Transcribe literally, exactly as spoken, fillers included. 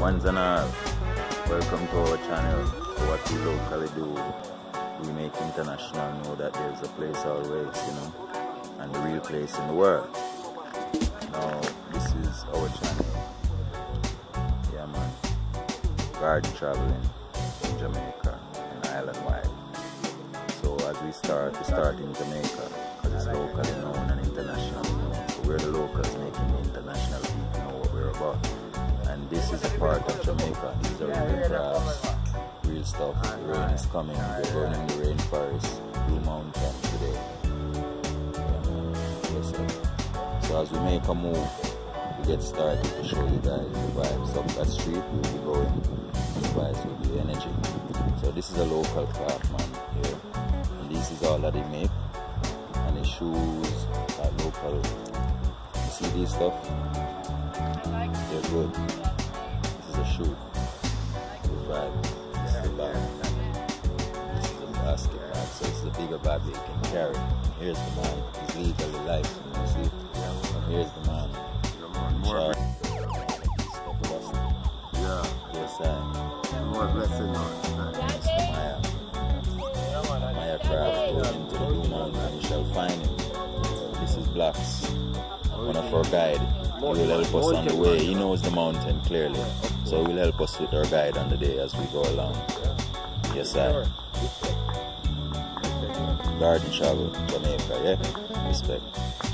Ones and all, welcome to our channel. So what we locally do, we make international know that there's a place always, you know, and the real place in the world. Now, this is our channel. Yeah, man. Garden traveling in Jamaica and island wide. So as we start, we start in Jamaica because it's locally known and internationally known. So we're the locals making the international people know what we're about. And this is a part of Jamaica. These are real crafts, real stuff. The rain is coming. We're going in the rainforest, Blue Mountain today. Yeah, yes, sir. So as we make a move, we get started to show you guys the vibes. Up that street we'll be going. The vibes will be energy. So this is a local craft man here. And this is all that they make. And the shoes are local. You see these stuff? They're good. This is a shoe. Good vibe. This is a bag. This is a basket bag. So it's a bigger bag that you can carry. Here's the man. He's legally licensed. You see? And here's the man. More yeah. Yes, I. More blessing on. Maya. Maya craft goes into the Blue Mountain and you shall find him. This is Blacks. One of our guide. He will help us on the way. He knows the mountain clearly. So he will help us with our guide on the day as we go along. Yes, I. Garden travel, Jamaica, yeah? Respect.